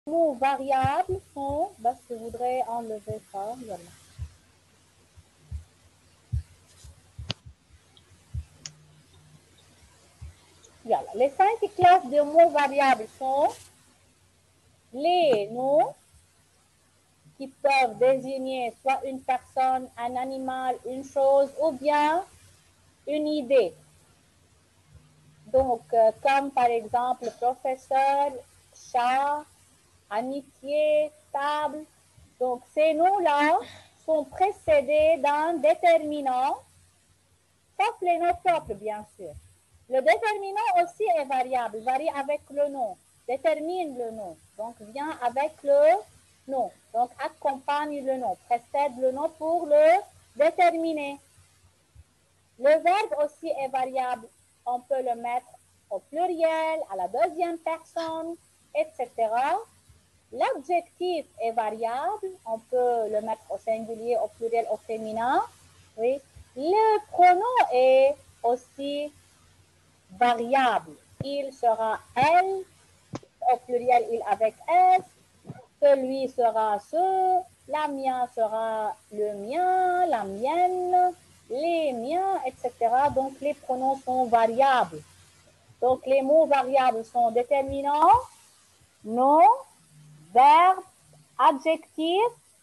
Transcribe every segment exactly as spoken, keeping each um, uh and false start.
mots variables sont, parce que je voudrais enlever ça, voilà. Voilà. Les cinq classes de mots variables sont les noms qui peuvent désigner soit une personne, un animal, une chose ou bien une idée. Donc, euh, comme par exemple professeur, chat, amitié, table. Donc, ces noms-là sont précédés d'un déterminant, sauf les noms propres, bien sûr. Le déterminant aussi est variable, varie avec le nom, détermine le nom, donc vient avec le nom, donc accompagne le nom, précède le nom pour le déterminer. Le verbe aussi est variable, on peut le mettre au pluriel, à la deuxième personne, et cetera. L'adjectif est variable, on peut le mettre au singulier, au pluriel, au féminin. Oui. Le pronom est aussi variable. Il sera elle, au pluriel, il avec s, celui sera ce, la mienne sera le mien, la mienne, les miens, et cetera. Donc, les pronoms sont variables. Donc, les mots variables sont déterminants, nom, verbe, adjectif,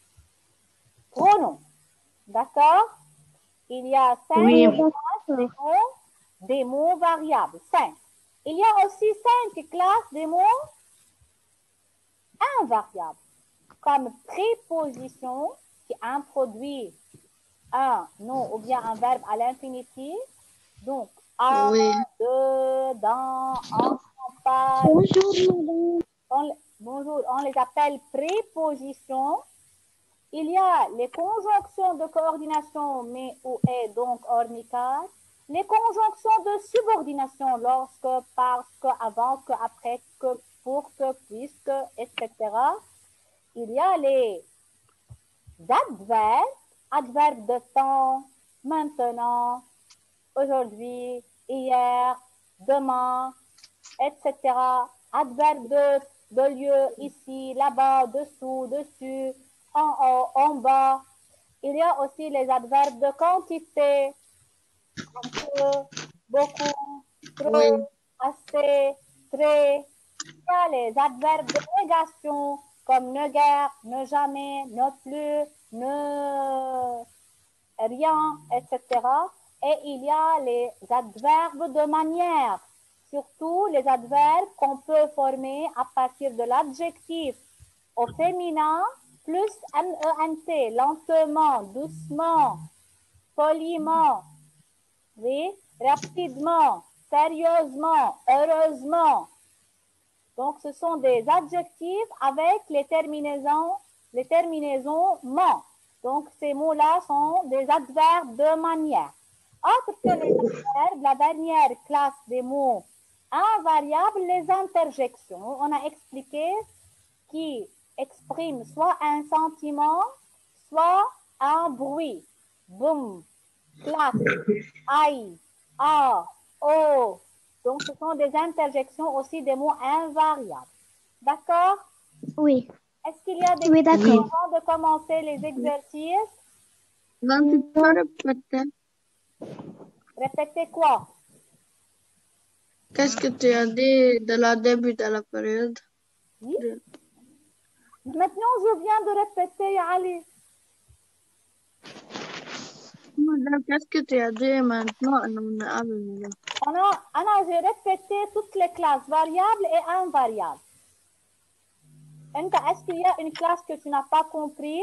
pronom. D'accord? Il y a cinq Oui. classes des mots variables. Cinq. Il y a aussi cinq classes des mots invariables, comme préposition qui introduit un nom ou bien un verbe à l'infinitif. Donc, à, Oui. de, dans, en, par. Bonjour, On, bonjour, on les appelle prépositions. Il y a les conjonctions de coordination, mais ou est, donc ornicar. Les conjonctions de subordination, lorsque, parce que, avant que, après que, pour que, puisque, et cetera. Il y a les adverbes, adverbes de temps, maintenant, aujourd'hui, hier, demain, et cetera. Adverbes de, de lieu, ici, là-bas, dessous, dessus, en haut, en bas. Il y a aussi les adverbes de quantité, un peu, beaucoup, Oui. trop, assez, très. Il y a les adverbes de négation, comme ne guère, ne jamais, ne plus, ne rien, et cetera. Et il y a les adverbes de manière, surtout les adverbes qu'on peut former à partir de l'adjectif au féminin plus ment, lentement, doucement, poliment, oui, rapidement, sérieusement, heureusement. Donc, ce sont des adjectifs avec les terminaisons, les terminaisons ment. Donc, ces mots-là sont des adverbes de manière. Autre que les adverbes, la dernière classe des mots invariables, les interjections. On a expliqué qui expriment soit un sentiment, soit un bruit. Boum, clac, aïe, ah, oh. Donc, ce sont des interjections aussi des mots invariables. D'accord? Oui. Est-ce qu'il y a des Oui, questions d'accord. avant de commencer les exercices? Non, tu peux répéter. Répétez quoi? Qu'est-ce que tu as dit de la début de la période? Oui? Maintenant, je viens de répéter, Ali. Madame, qu'est-ce que tu as dit maintenant? On a, Anna, j'ai répété toutes les classes variables et invariables. Est-ce qu'il y a une classe que tu n'as pas compris?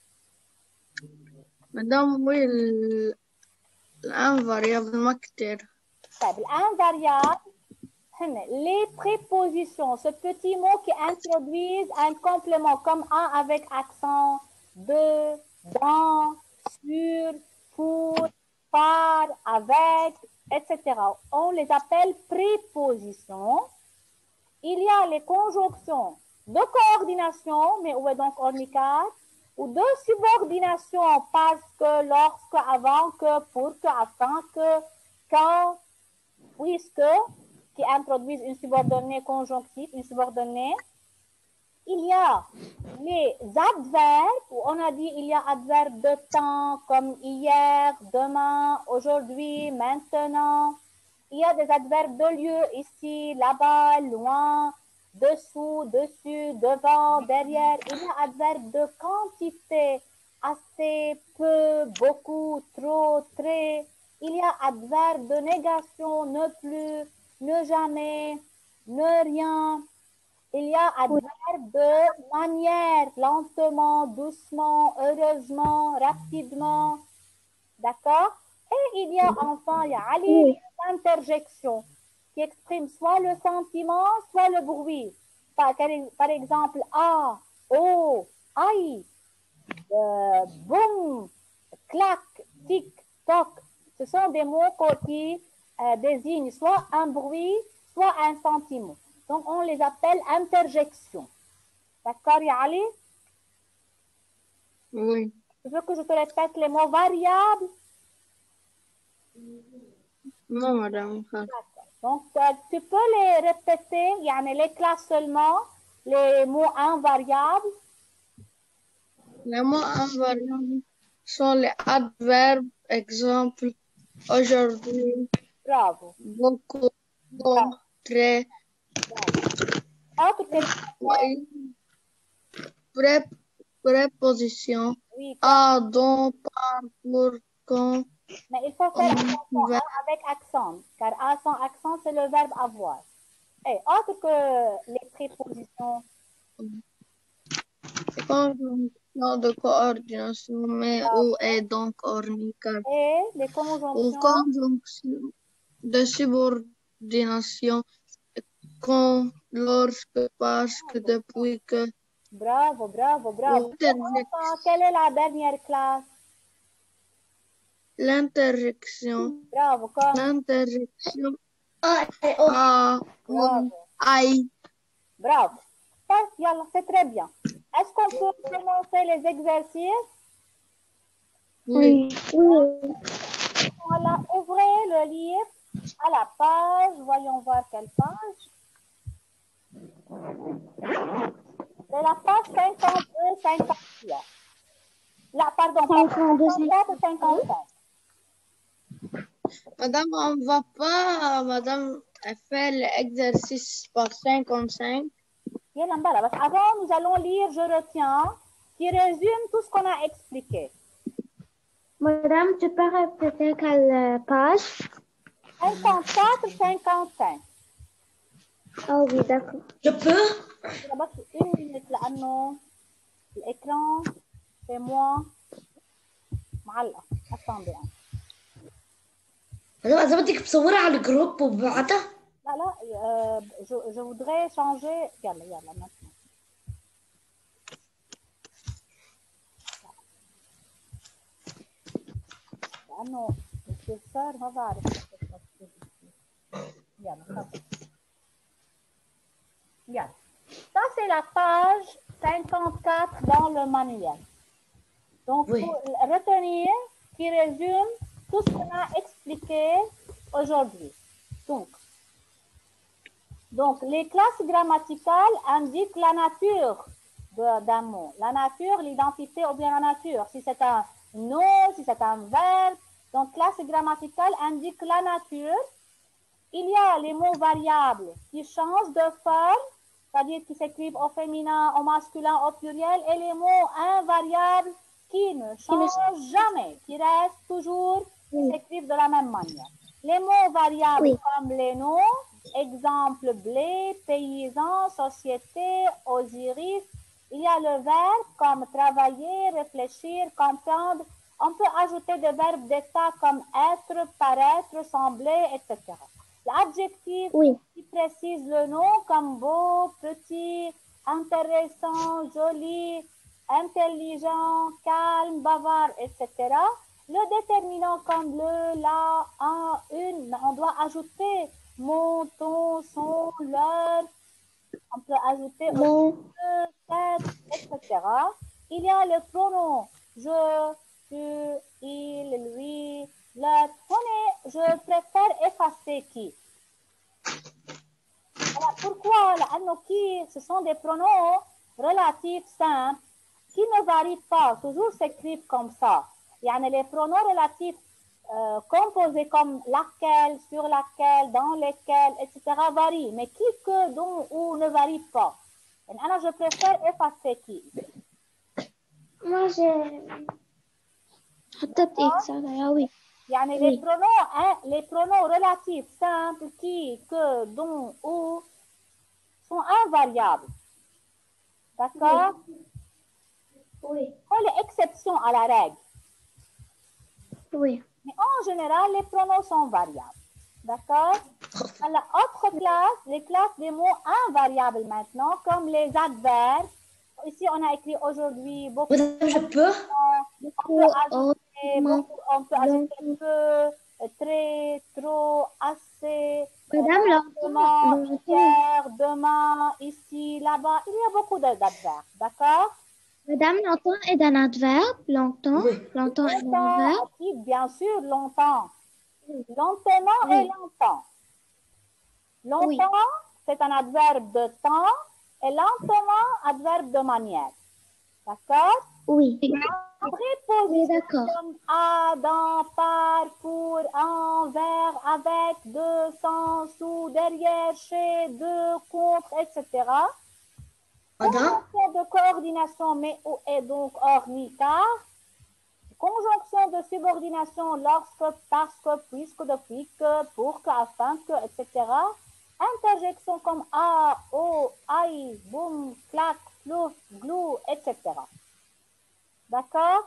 Madame, oui, l'invariable ما كتير. L'invariable, les prépositions, ce petit mot qui introduisent un complément comme un avec accent, de, dans, sur, pour, par, avec, et cetera. On les appelle prépositions. Il y a les conjonctions de coordination, mais où est donc ornicar, ou de subordination parce que, lorsque, avant que, pour que, afin que, quand, puisque, qui introduisent une subordonnée conjonctive, une subordonnée. il y a les adverbes, où on a dit il y a adverbes de temps comme hier, demain, aujourd'hui, maintenant. Il y a des adverbes de lieu ici, là-bas, loin, dessous, dessus, devant, derrière. Il y a adverbes de quantité, assez, peu, beaucoup, trop, très. Il y a adverbes de négation, ne plus, ne jamais, ne rien. Il y a adverbe de manière, lentement, doucement, heureusement, rapidement. D'accord? Et il y a enfin, il y a Ali, l'interjection qui exprime soit le sentiment, soit le bruit. Par, par exemple, ah, oh, aïe, euh, boum, clac, tic, toc. Ce sont des mots qui euh, désignent soit un bruit, soit un sentiment. Donc, on les appelle interjections. D'accord, Yali? Oui. Tu veux que je te répète les mots variables? Non, madame. Donc, euh, tu peux les répéter, il y en a les classes seulement, les mots invariables. Les mots invariables sont les adverbes, exemple, aujourd'hui, Bravo. beaucoup, Bravo. très. Autre question. Oui. Pré préposition. Oui, à, dont, par, pour, quand. Mais il faut faire attention hein, avec accent, car à sans accent, c'est le verbe avoir. Et autre que les prépositions. Conjonction de coordination, mais Ah, où est donc ornical. Et les conjonctions. Ou conjonction de subordination, quand, lorsque, parce que, depuis que. Bravo, bravo, bravo. Enfin, quelle est la dernière classe? L'interjection. Bravo, comme. L'interjection. A, Bravo. aïe. Bravo. C'est très bien. Est-ce qu'on peut commencer les exercices? Oui. Oui. Voilà, ouvrez le livre à la page. Voyons voir quelle page. C'est la page cinquante-deux cinquante-trois. Là, pardon, cinquante-quatre cinquante-cinq. Madame, on ne va pas, madame, faire l'exercice par cinquante-cinq. Avant, nous allons lire, je retiens, qui résume tout ce qu'on a expliqué. Madame, tu peux répéter quelle page? cinquante-quatre cinquante-cinq. Ah oui, d'accord. Je peux? Une minute là, l'écran, c'est moi. Attendez. أنا بدك بصورها على الجروب وببعتها؟ لا لا euh, je, je voudrais changer. يلا يلا maintenant. لأنه الكسر ما بعرف. يلا يلا. Ça c'est la page cinquante-quatre dans le manuel. Donc oui. Pour retenir qui résume tout ce qu'on a expliqué aujourd'hui. Donc, donc, les classes grammaticales indiquent la nature d'un mot. La nature, l'identité ou bien la nature. Si c'est un nom, si c'est un verbe. Donc, classe grammaticale indique la nature. Il y a les mots variables qui changent de forme, c'est-à-dire qui s'écrivent au féminin, au masculin, au pluriel, et les mots invariables qui ne changent jamais, qui restent toujours, qui s'écrivent de la même manière. Les mots variables oui. Comme les noms, exemple blé, paysan, société, Osiris. Il y a le verbe comme travailler, réfléchir, comprendre. On peut ajouter des verbes d'état comme être, paraître, sembler, et cetera. L'adjectif oui. Qui précise le nom comme beau, petit, intéressant, joli, intelligent, calme, bavard, et cetera. Le déterminant comme le, la, un, une, on doit ajouter mon, ton, son, leur. On peut ajouter mon, peut, et cetera. Il y a le pronom je, tu, il, lui, leur. On est, je préfère effacer qui. Alors, pourquoi? Qui, ce sont des pronoms relatifs simples qui ne varient pas, toujours s'écrivent comme ça. Yani les pronoms relatifs euh, composés comme laquelle, sur laquelle, dans lesquels, et cetera varient, mais qui, que, dont, ou ne varient pas. Et alors, je préfère effacer qui. Moi, j'ai... حطيت إكس على oui. Yani les pronoms, hein, les pronoms relatifs simples qui, que, dont, ou sont invariables. D'accord? Oui. Pas les exceptions à la règle. Oui. Mais en général, les pronoms sont variables. D'accord? À la autre classe, les classes des mots invariables maintenant, comme les adverbes. Ici, on a écrit aujourd'hui beaucoup. Madame, je peux? On peut ajouter beaucoup, on peut ajouter peu, très, trop, assez, Madame, lentement, hier, demain, ici, là-bas. Il y a beaucoup d'adverbes. D'accord? Madame, longtemps est un adverbe. Longtemps. Oui. Longtemps est un adverbe. Longtemps, bien sûr, longtemps. Lentement Oui. et longtemps. Longtemps, Oui. c'est un adverbe de temps et lentement, adverbe de manière. D'accord? Oui. Préposition Oui, d'accord. comme à, dans, par, pour, en, vers, avec, de, sans, sous, derrière, chez, de, contre, et cetera. Madame? Conjonction de coordination, mais ou est donc hors ni car. Conjonction de subordination lorsque, parce que, puisque, depuis que, pour que, afin que, et cetera. Interjection comme a, o, aïe, boum, clac, plouf, glou, et cetera. D'accord?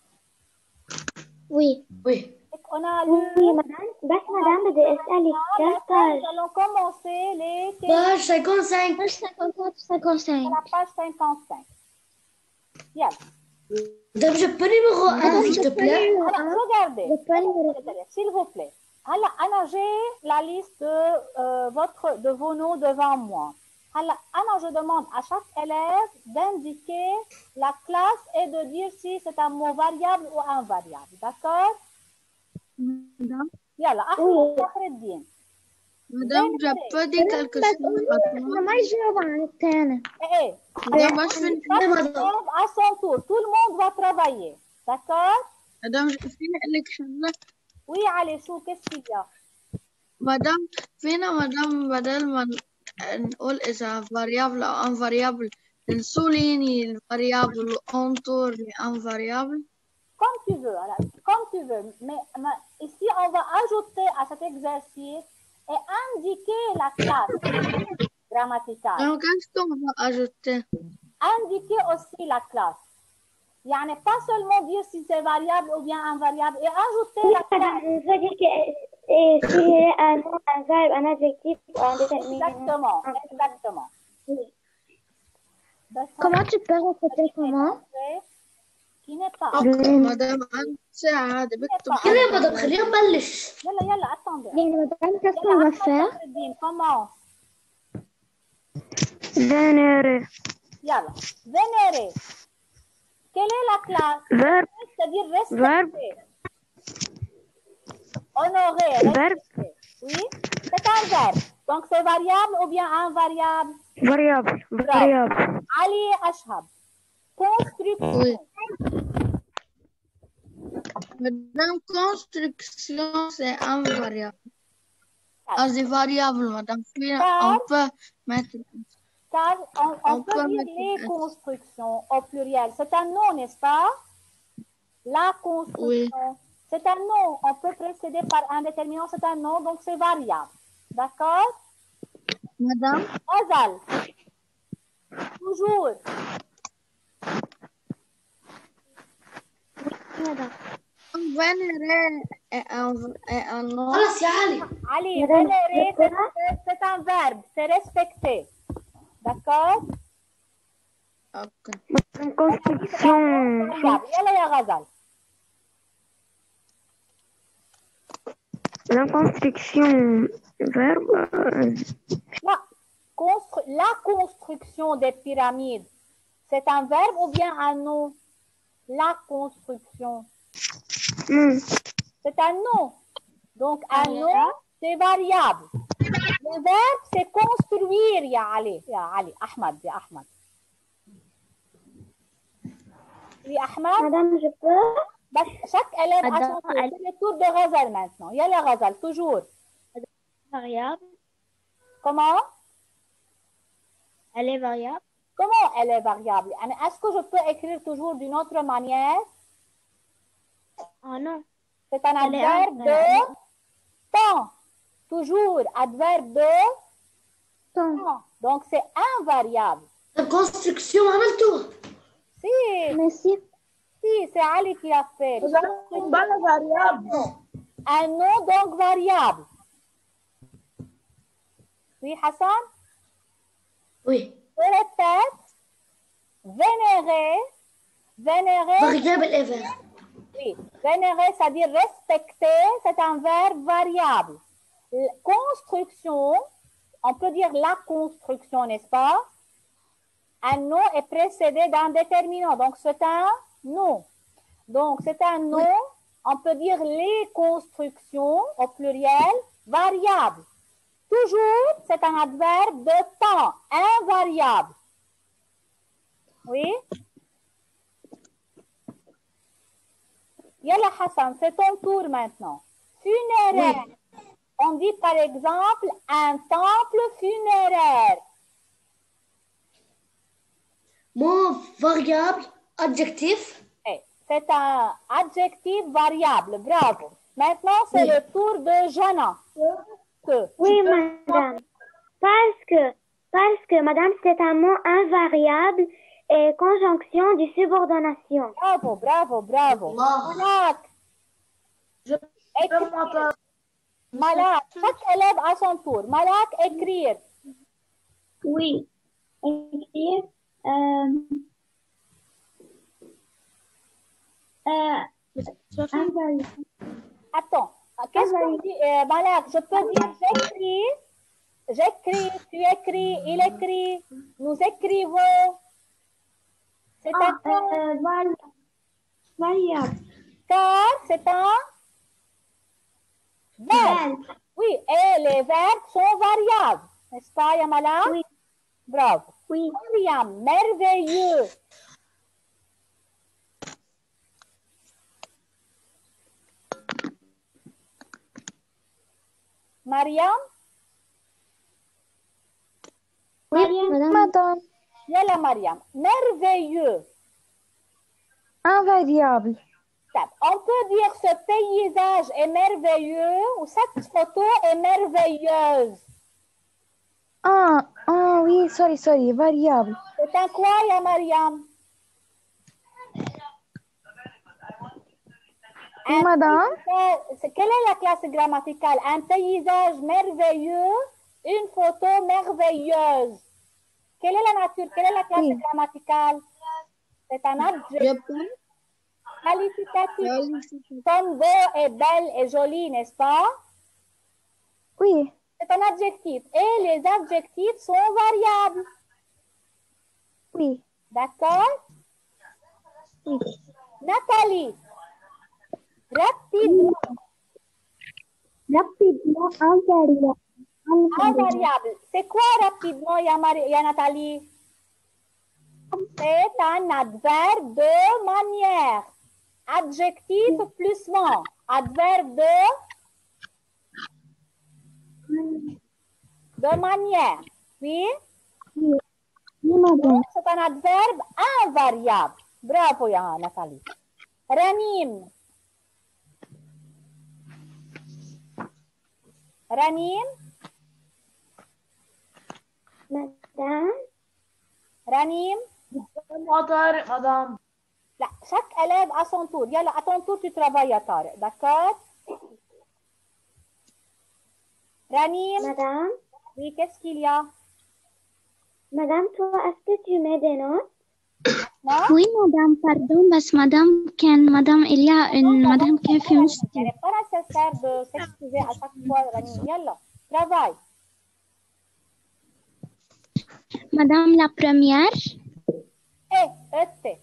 Oui. Oui. On a Oui, lu. madame. بس madame بدي أسألك كم page? Nous allons commencer les Page cinquante-cinq. page cinquante-quatre à cinquante-cinq. la page cinquante-cinq. Bien. Madame, je peux numéro un, s'il te plaît? Alors, regardez. Le point numéro S'il vous plaît. Alors, Anna, j'ai la liste de, euh, votre, de vos noms devant moi. Alors, Anna, je demande à chaque élève d'indiquer la classe et de dire si c'est un mot variable ou invariable. D'accord? Madame, Yalla, Ahmed Fakhreddin. madame, je peux dire quelque chose à toi? أنا ما يجاوب عن الثاني. Eh, eh. Madame, moi, je fais une- Chaque élève à son tour. Tout le monde va travailler. D'accord? Madame, je fais لك شغلة. Oui, allez, chou, qu'est-ce qu'il y a? مدام فينا مدام بدل ما نقول إذا variable أو invariable نسوليني الفاريابل وانطر l'invariable. Comme tu veux, alors, comme tu veux. Mais, mais ici, on va ajouter à cet exercice et indiquer la classe grammaticale. Donc, qu'est-ce qu'on va ajouter? Indiquer aussi la classe. Yani pas seulement dire si c'est variable ou bien invariable et ajouter la classe. Ça veut dire que euh, s'il y a un nom, un verbe, un adjectif ou un déterminant. Exactement, exactement. Comment tu peux répéter comment? Qui n'est pas. أوكي مدام عندي ساعة هذا بكتب. يلا يا مدام خلينا نبلش. Yalla, yalla, attendez. يعني madame, qu'est-ce qu'on va faire? Commence. Vénérer. Yalla. Vénérer. Quelle est la classe? Verbe. C'est-à-dire Verbe. respecter. Honorer. Verbe. Respecter. Oui. C'est un verbe. Donc c'est variable ou bien invariable? Variable. Variable. Ali Ashab. Construction. Oui. Madame, construction, c'est invariable. Ah, c'est variable, madame. On peut mettre. Car on, on On peut peut dire mettre les un- constructions au pluriel. C'est un nom, n'est-ce pas? La construction. C'est un nom. On peut précéder par un déterminant. C'est un nom, donc c'est variable. D'accord? Madame, Azal. Toujours. vénérer est un, est un nom. خلاص يا علي. Ali, Madame, vénérer, c'est c'est c'est un verbe. C'est respecter. D'accord? Ok. Une construction. Variable. Yalla ya Ghazal. La construction. Verbe. euh, La, constru- la construction des pyramides, c'est un verbe ou bien un nom? La construction, hmm. c'est un nom. Donc, un nom, c'est variable. Le verbe, c'est construire, ya Ali. Ya Ali, Ahmad, ya Ahmad. Oui, Ahmed. Madame, je peux? Bas, chaque élève a Madame, son tour. elle- C'est le tour de Ghazal maintenant. Yalla Ghazal, toujours. Variable. Comment? Elle est variable. Comment elle est variable? Est-ce que je peux écrire toujours d'une autre manière? Oh non. C'est un Elle est adverbe un- de temps. Toujours adverbe de temps. Donc c'est invariable. La construction عملته. Si, Merci. si, c'est Ali qui l'a fait. Vous avez une bonne variable. Un nom donc variable. Oui, Hassan? Oui. Je répète. Vénérer. Vénérer. Variable et verbe. Oui. Vénérer, c'est-à-dire respecter, c'est un verbe variable. L- Construction, on peut dire la construction, n'est-ce pas? Un nom est précédé d'un déterminant, donc c'est un nom. Donc c'est un nom, Oui. on peut dire les constructions au pluriel variables. Toujours, c'est un adverbe de temps, invariable. Oui? Yalla Hassan, c'est ton tour maintenant. Funéraire. Oui. On dit par exemple un temple funéraire. Mot variable, adjectif. Eh, c'est un adjectif variable. Bravo. Maintenant, c'est Oui. le tour de Jana. Que. Oui, madame. Parce que, parce que, madame, c'est un mot invariable et conjonction de subordination. Bravo, bravo, bravo. Allah. Malak. Je Écrire. peux m'entendre. Malak. Chaque élève à son tour. Malak, écrire. Oui. Écrire. Euh, euh, invariable. Attends. Qu'est-ce qu'on dit, euh, Malak? Je peux dire j'écris. J'écris, tu écris, il écrit, nous écrivons. C'est un Ah, euh, vari- variable. car, c'est un verbe. Verbe. Oui, et les verbes sont variables. N'est-ce pas, Yamala? Oui. Bravo. Oui. Mariam, merveilleux. Mariam, Oui, madame. yalla Mariam, merveilleux. Invariable. On peut dire ce paysage est merveilleux ou cette photo est merveilleuse. Ah, ah oui, sorry, sorry, variable. C'est un quoi, ya Mariam? Oui, madame. paysage- c'est- Quelle est la classe grammaticale? Un paysage merveilleux, une photo merveilleuse. Quelle est la nature? Quelle est la classe Oui. grammaticale? C'est un adjectif Je peux. qualificatif. Comme beau et belle et jolie, n'est-ce pas? Oui, C'est un adjectif. Et les adjectifs sont variables. oui, D'accord? oui. Nathalie, rapidement, Rapidement, invariable. invariable. C'est quoi rapidement, ya, Mari- ya Nathalie? C'est un adverbe de manière. Adjectif plus ment. Adverbe de, de manière. Oui? Oui, madame. C'est un adverbe invariable. Bravo, ya Nathalie. Ranim. Ranim. Madame. Ranim. Je peux m'entendre, madame. Là, chaque élève à son tour. Yalla, à ton tour, tu travailles à Tarek. D'accord? Ranim. Madame. Oui, qu'est-ce qu'il y a? Madame, toi, est-ce que tu mets des notes? Non? Oui, madame, pardon, بس madame, كان madame, il y a une madame qui fait Il mistake. n'est pas nécessaire de s'excuser à chaque fois, Ranim. Yalla, travaille. Madame la première, Eh, ete.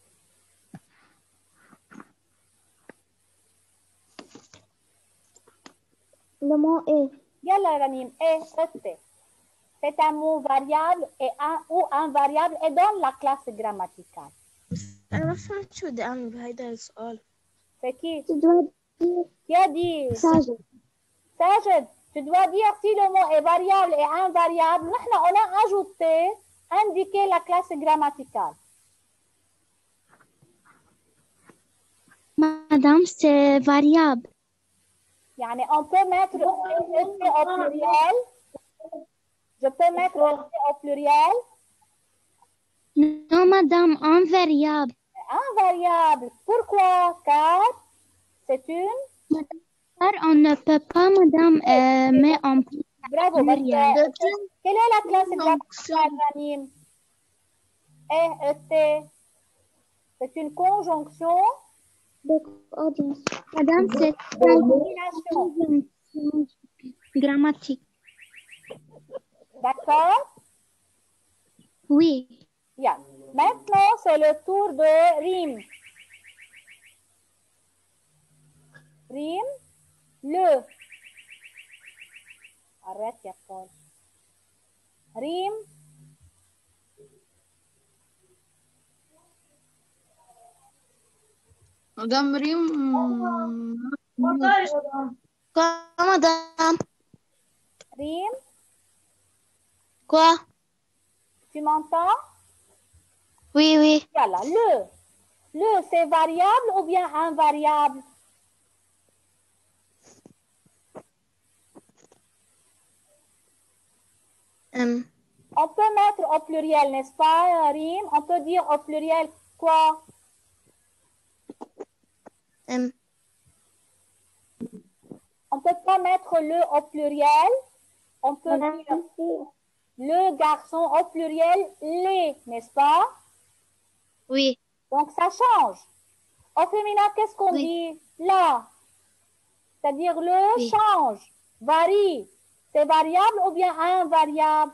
Le mot est. Yalla, Ranim. Eh, ete. C'est un mot variable et un ou invariable et dans la classe grammaticale. أنا ما فهمت شو بدي أعمل بهيدا السؤال. C'est qui? Tu dois dire Qui a dit? sage. Sajid, tu dois dire si le mot est variable et invariable. Nous, on a ajouté, indiqué la classe grammaticale. Madame, c'est variable. Yani, on peut mettre au pluriel. Je peux mettre au pluriel. Non, madame, invariable. Invariable. Pourquoi? Car c'est une... Car on ne peut pas, madame, euh, mais on peut. Bravo. Parce que, quelle est la classe grammaticale, Ranim? E, E, T. C'est une conjonction. Madame, c'est une conjonction grammatique. D'accord? Oui. Bien. Maintenant, c'est le tour de Rim. Rim, le. Arrête, ya Paul. Rim. Madame Rim. مطارق مدام. Quoi, madame? Rim, Quoi? tu m'entends? Oui, oui. Voilà, le. Le, c'est variable ou bien invariable? Um, On peut mettre au pluriel, n'est-ce pas, Rim? On peut dire au pluriel quoi? um, On ne peut pas mettre le au pluriel. On peut dire le garçon au pluriel, les, n'est-ce pas? oui. Donc, ça change. Au féminin, qu'est-ce qu'on Oui. dit? Là. C'est-à-dire le Oui. change, varie. C'est variable ou bien invariable?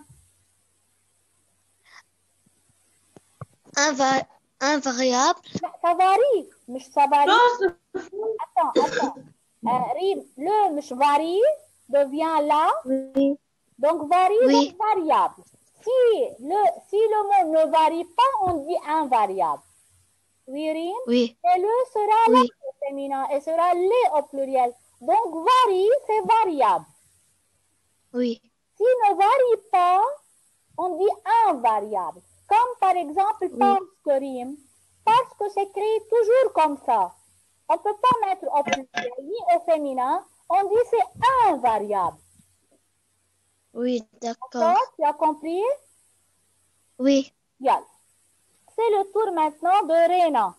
Inva- invariable. Ça, ça varie. Mais ça varie. Non, Attends, attends. Euh, Rim, le مش varie devient là. Oui. Donc, varie, Oui. donc variable. Si le, si le mot ne varie pas, on dit invariable. Oui, Rim? Oui. Et le sera là Oui. au féminin et sera les au pluriel. Donc, varie, c'est variable. Oui. S'il ne varie pas, on dit invariable. Comme par exemple, Oui. parce que Rim, parce que c'est créé toujours comme ça. On ne peut pas mettre au pluriel ni au féminin. On dit c'est invariable. Oui, d'accord. D'accord? Tu as compris? Oui. Bien. C'est le tour maintenant de Rena.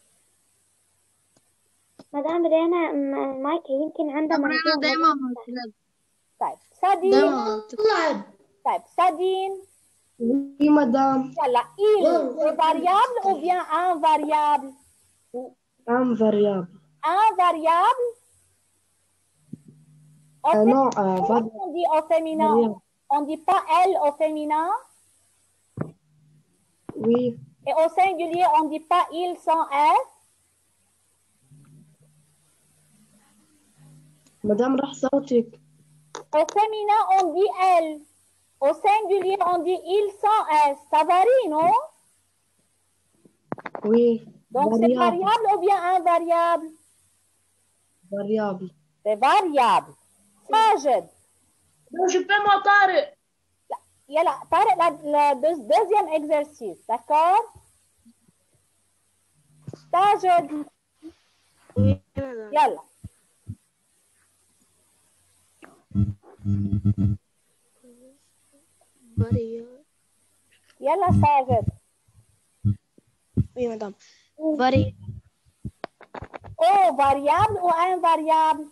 مدام رينا م- مايكل يمكن عندها موضوع. دايما طيب Sadine. دايما طلعت. طيب Sadine. Oui, madame. Voilà. Il est variable ou bien invariable? Invariable. Invariable. Au Euh, non, féminin, euh, va- on dit au féminin. variable. On ne dit pas elle au féminin. Oui. Et au singulier, on ne dit pas il sans S. Madame راح صوتك. Au féminin, on dit elle. Au singulier, on dit il sans S. Ça varie, non? Oui. Donc, c'est variable. variable ou bien invariable? Variable. C'est variable. Sajid. non, je peux مطارق. Yalla, Tarek, la- le deux- deuxième exercice, d'accord? Sajid. Oui, madame. Yalla. Variable. Yalla, Sajid. Oui, madame. Vari- Oh, variable ou invariable?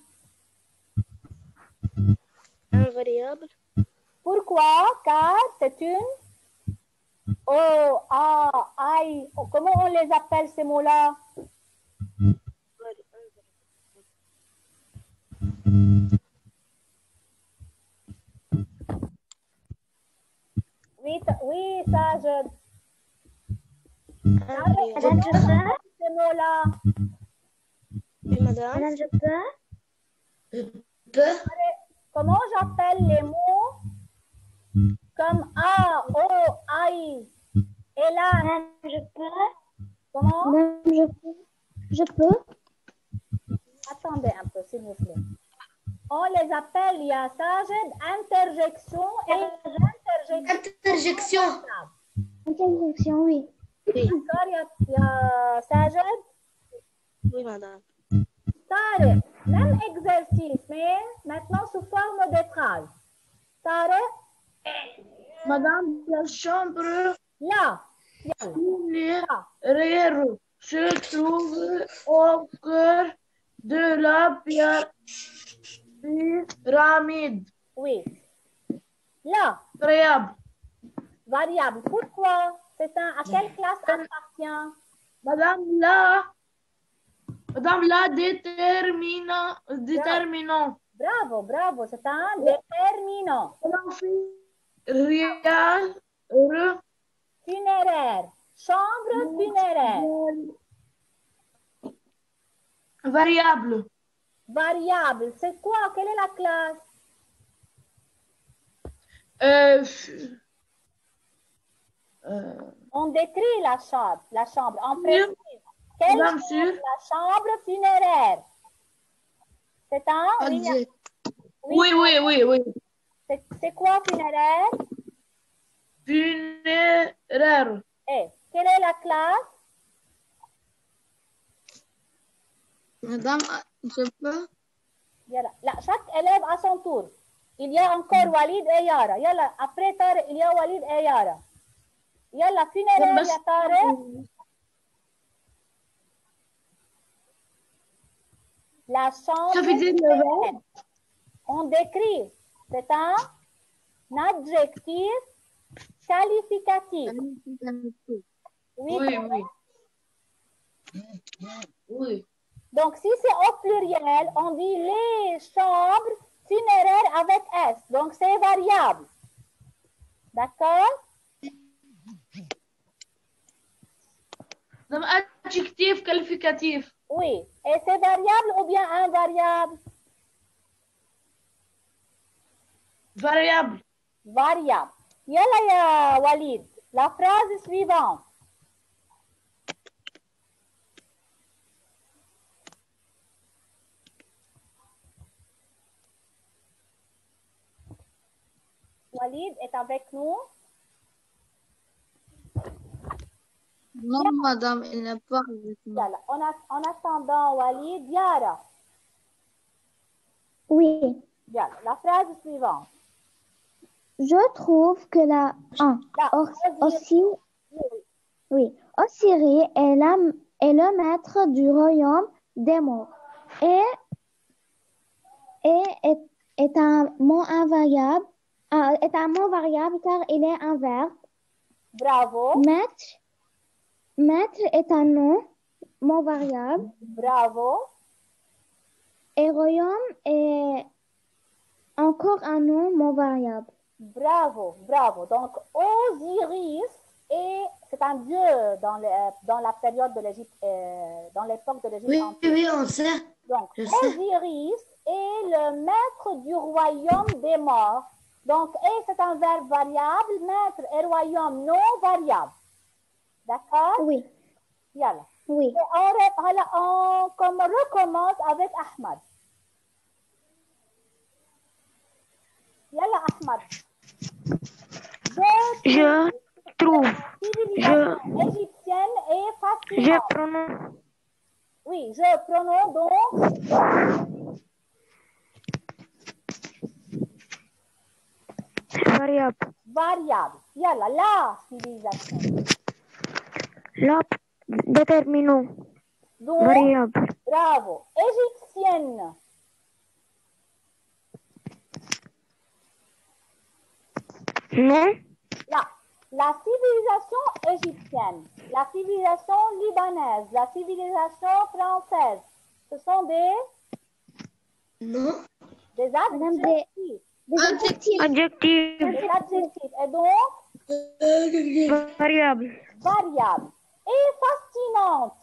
invariable. Pourquoi? Car c'est une... Oh, ah, aïe. Oh, comment on les appelle ces mots-là? Oui, ta- oui, Sajid. Invariable. مدام je peux. Ces mots-là. Oui, madame. مدام je peux. Peu. Comment j'appelle les mots comme A, O, aïe? Et là, مدام je peux. Comment? Madame, je peux. Je peux. Attendez un peu, s'il vous plaît. On les appelle, il y a Sajid, interjection et interjection. Interjection. Interjection, oui. D'accord, il y a, il y a Sajid. Oui, madame. Tarek, même exercice, mais maintenant sous forme de phrase. Tarek, Madame, la chambre là, yalla, funéraire se trouve au cœur de la pyramide. oui. Là, Variable. variable. Pourquoi? C'est un, à quelle classe appartient? Madame, la, Madame, la déterminant, déterminant. Bravo, bravo, c'est un déterminant. Funéraire. Funéraire. Chambre funéraire. Variable. Variable. C'est quoi? Quelle est la classe? Euh, euh, On décrit la chambre. La chambre. En précise. Quelle Bien chambre? sûr. La chambre funéraire. C'est un? Oui, Adjectif. Oui, oui, oui, oui. C'est c'est quoi funéraire? Funéraire. Eh, quelle est la classe? Madame, je peux? Yalla. Là, chaque élève à son tour. Il y a encore Walid et Yara. Yalla, après Tarek, il y a Walid et Yara. Yalla, funéraire, بس- ya Tarek. La chambre Ça veut dire le funéraire. On décrit. C'est un adjectif qualificatif. Oui, Oui, oui. Oui. donc, si c'est au pluriel, on dit les chambres funéraires avec S. Donc, c'est variable. D'accord? Donc, adjectif qualificatif. Oui. Et c'est variable ou bien invariable? Variable. Variable. Yalla ya Walid. La phrase suivante. Walid est avec nous. Non, madame, il n'est pas avec nous. Yalla. En, a- en attendant Walid, Yara. Oui. Yalla. La phrase suivante. Je trouve que la un, Là, Or- Osiris- aussi, oui, Osiris est, la, est le maître du royaume des morts et, et est, est un mot invariable, euh, est un mot variable car il est un verbe. Bravo. Maître, maître est un nom, mot variable Bravo. et royaume est encore un nom, mot variable. Bravo, bravo. Donc, Osiris, et c'est un dieu dans, le- dans la période de l'Égypte, euh, dans l'époque de l'Égypte Oui, antique. oui, on sait. Donc, je sais. Osiris est le maître du royaume des morts. Donc, et c'est un verbe variable, maître et royaume non variable. D'accord? Oui, Yalla. oui. Et on, ré- voilà, on comme recommence avec Ahmad. Yalla, Ahmad. Je Je trouve, La civilisation égyptienne est je fascinante. prononce, Oui, je prononce donc variable. variable. Yalla, la civilisation. La déterminant, Donc, variable. bravo. Égyptienne. Non, La, la civilisation égyptienne, la civilisation libanaise, la civilisation française, ce sont des, Non. des Madame, des- adjectifs. Des adjectifs. adjectif, Des adjectifs. Et donc, variable. variable. Et fascinante.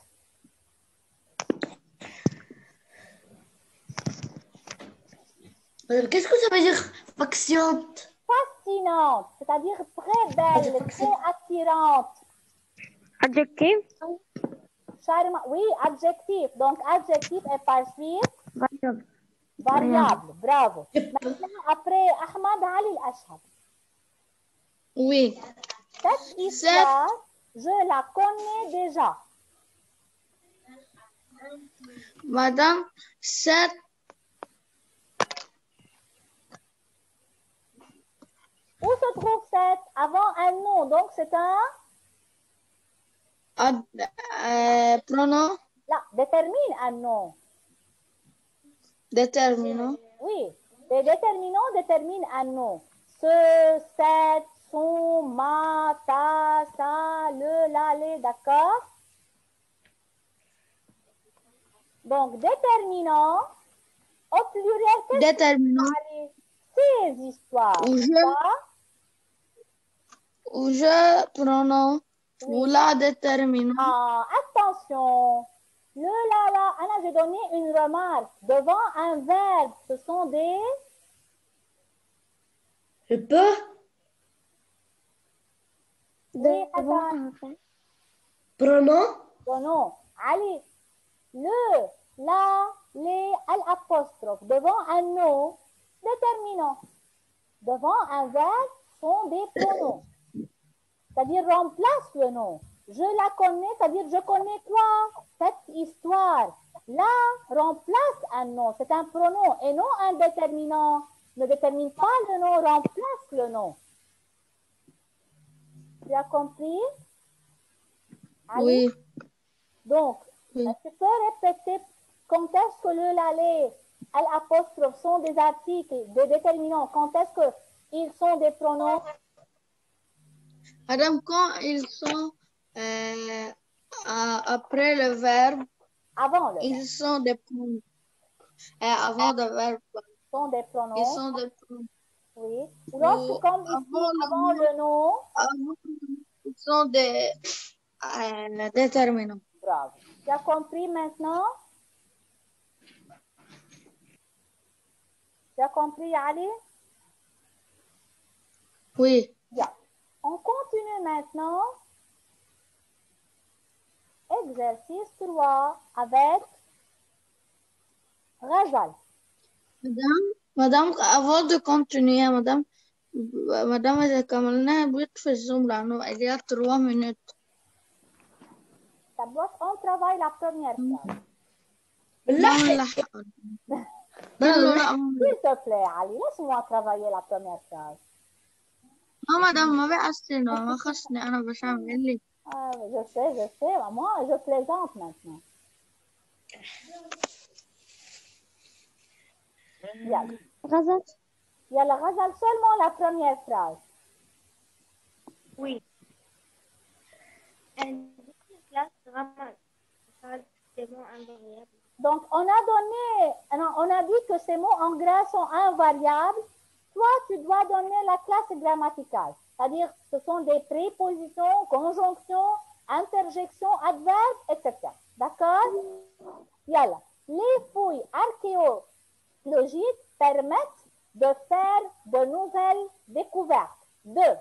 Euh, Qu'est-ce que ça veut dire factiente? Fascinante, c'est-à-dire très belle, très attirante. Adjectif, Sharma, oui, adjectif. Donc, adjectif est par suite Variable. variable. Bravo. Maintenant, après Ahmad Ali Al-Ashhab. Oui. Cette histoire, je la connais déjà. Madame, cette Où se trouve cette avant un nom? Donc, c'est un ad, euh, pronom là, détermine un nom. déterminant. Oui, les déterminants déterminent un nom. Ce, cette, son, ma, ta, ça, le, la, les, d'accord? Donc, déterminant, au pluriel, qu'est-ce Déterminant. que c'est? Ces histoires. Ou je, Ça, ou je pronom. Ou oui. la déterminant. Ah, attention. Le la la, Anna, j'ai donné une remarque. Devant un verbe, ce sont des Je peux? Oui, Devant attends. un verbe. Pronom? pronoms. Ali, le, la, les, l'apostrophe. Devant un nom, déterminant. Devant un verbe, sont des pronoms. C'est-à-dire remplace le nom. Je la connais, c'est-à-dire je connais quoi? Cette histoire. La remplace un nom, c'est un pronom et non un déterminant. Ne détermine pas le nom, remplace le nom. Tu as compris? Ali? Oui. Donc, Oui. tu peux répéter quand est-ce que le, la, les, l'apostrophe sont des articles, des déterminants? Quand est-ce qu'ils sont des pronoms? Madame, quand ils sont euh, à- après le verbe, Avant le ils verbe. sont des pronoms. Et avant le verbe, Sont des pronoms. ils sont des pronoms. Oui. Ou lorsque, Ou comme ici, avant le avant le nom, Avant, ils sont des euh, déterminants. bravo. Tu as compris maintenant? Tu as compris, Ali? Oui. Bien. On continue maintenant. Exercice trois avec Ghazal. Madame, madame, avant de continuer, madame, madame, إذا كملنا البيت في الزوم لأنه إليها trois minutes. Ça bloque, on travaille la première phrase. ما بنلحق. ضلوا لا ما S'il te plaît, Ali, laisse-moi travailler la première phrase. ما مدام ما بيعسلنا ما خصني أنا باش أعمل اللي Ah, je sais, je sais. Moi, je plaisante maintenant. Bien. Ghazal. Il y a la Ghazal seulement la première phrase. Oui. Elle dit que la classe grammaticale, c'est mots invariables. Donc, on a donné, non, on a dit que ces mots en gras sont invariables. Toi, tu dois donner la classe grammaticale. C'est-à-dire, ce sont des prépositions, conjonctions, interjections, adverbes, et cetera. D'accord? Yalla. Les fouilles archéologiques permettent de faire de nouvelles découvertes. Deux.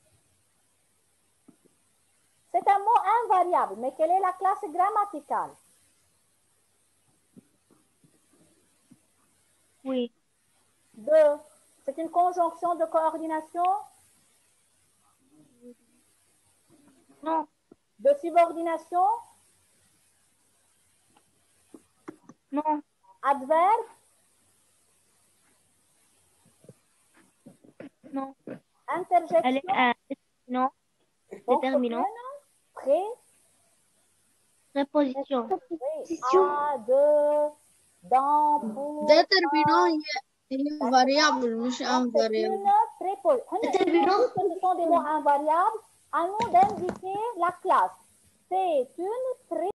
C'est un mot invariable, mais quelle est la classe grammaticale? Oui. Deux. C'est une conjonction de coordination? Non. De subordination? Non. Adverbe? Non. Interjection? Elle est à non. Déterminant. Pré? Préposition. À, de, dans, pour. déterminant هي variable مش C'est invariable. une préposition. Déterminant. Ce sont des mots invariables. À nous d'indiquer la classe. C'est une préposition.